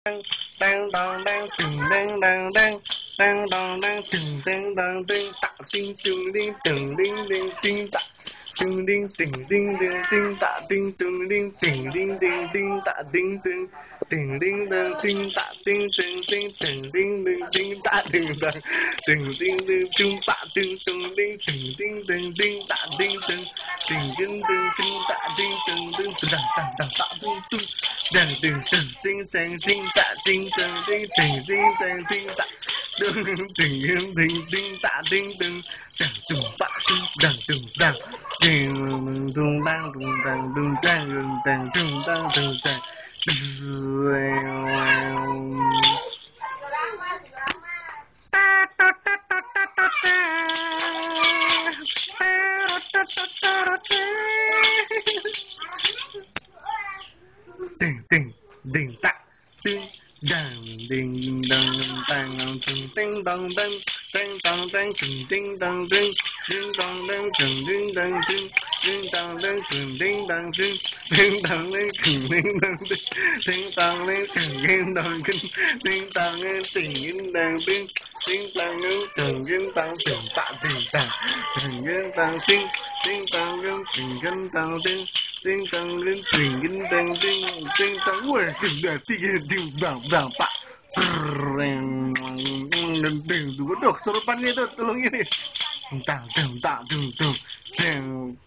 đang đang đang từng đang đang đang đang đang đang từng đang tạ tinh từng đinh từng đinh đinh tinh tạ từng đinh từng đinh đinh tinh tạ tinh từng đinh từng đinh đinh tinh tạ tinh từng từng đinh đinh tinh tạ tinh từng tinh từng đinh đinh tinh tạ từng từng đinh đinh trung tạ từng từng đinh từng đinh từng đinh tạ tinh từng từng đinh đinh tinh tạ tinh từng đinh từng đằng tạ tinh từng đằng từng từng tinh từng tinh tạ tinh từng tinh từng tinh từng tinh tạ từng từng từng tinh tạ tinh từng đằng từng tạ tinh đằng từng đằng tung tăng tung tăng tung tăng tung tăng tung tăng tung tăng Ding ding ding tạ ding đằng ding đằng tang ding đằng đằng ding đằng đằng ding đằng ding ding đằng đằng ding đằng ding ding đằng đằng ding đằng ding ding đằng đằng ding đằng ding đằng đằng ding đằng ding đằng ding đằng ding ding đằng ding đằng ding tạ ding đằng ding đằng ding ding đằng ding đằng ding ding dang ding ding dang ding ding dang where ding dang ding dang dang pak ding ding duduk serupannya itu tolong ini tang tang tang tung tung